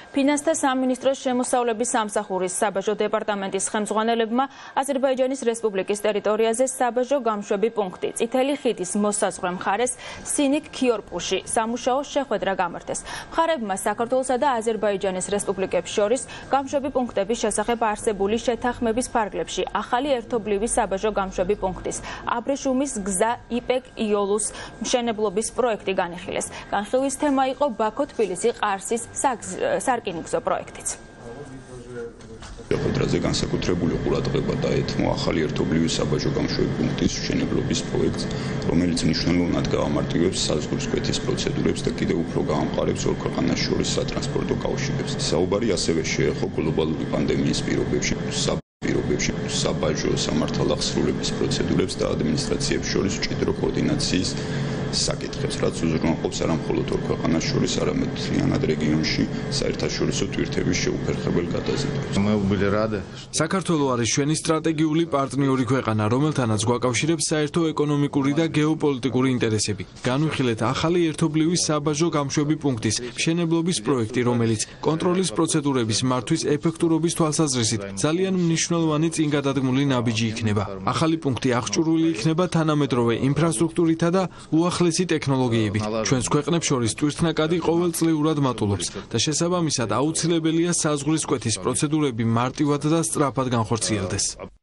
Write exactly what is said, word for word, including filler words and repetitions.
ფინანსთა სამინისტროს შემოსავლების სამსახურის საბაჟო დეპარტამენტის ხელმძღვანელებმა აზერბაიჯანის რესპუბლიკის ტერიტორიაზე საბაჟო გამშვები პუნქტი წითელი ხიდის მოსაზღვრე მხარეს სინიქ-ქიორპუში სამუშაო შეხვედრა გამართეს. მხარებმა საქართველოსა და აზერბაიჯანის რესპუბლიკებს შორის გამშვები პუნქტების შესახებ არსებული შეთანხმების ფარგლებში ახალი ერთობლივი საბაჟო გამშვები პუნქტის აბრეშუმის გზა იპეკ-იოლუს მშენებლობის პროექტი განიხილეს. განხილვის თემა იყო ბაქო-თბილისი ყარსის სარკინიგზო პროექტიც. შეხვედრაზე განსაკუთრებული ყურადღება დაეთმო ახალი ერთობლივი საბაჟო გამშვები პუნქტის მშენებლობის პროექტს, რომელიც მნიშვნელოვნად გაამარტივებს საზღვრის კვეთის პროცედურებს და კიდევ უფრო გაამყარებს ორ ქვეყანას შორის სატრანსპორტო კავშირებს. საუბარი ასევე შეეხო გლობალური პანდემიის პირობებში პირობებში საბაჟო სამართალახსრულების პროცედურებს და ადმინისტრაციებს შორის მჭიდრო კოორდინაციის საკითხებს, რაც უზრუნველყოფს არა მხოლოდ ორ ქვეყანას შორის, არამედ მთლიანად რეგიონში საერთაშორისო თვირთების შეუფერხებელ გადაზიდვებს. საქართველო არის ჩვენი სტრატეგიული პარტნიორი ქვეყანა, რომელთანაც გვაკავშირებს საერთო ეკონომიკური და გეოპოლიტიკური ინტერესები. განვიხილეთ ახალი ერთობლივი საბაჟო გამშვები პუნქტის მშენებლობის პროექტი, რომელიც კონტროლის პროცედურების მართვის ეფექტურობის თვალსაზრისით ძალიან მნიშვნელოვანი წინგადადგმული ნაბიჯი იქნება. ახალი პუნქტი აღჭურვილი იქნება თანამედროვე ინფრასტრუქტურითა და უახლესი ტექნოლოგიებით. ჩვენს ქვეყნებს შორის ტვირთნაკადი ყოველწლიურად მატულობს და შესაბამისად აუცილებელია საზღვრის კვეთის პროცედურები მარტივად და სწრაფად განხორციელდეს.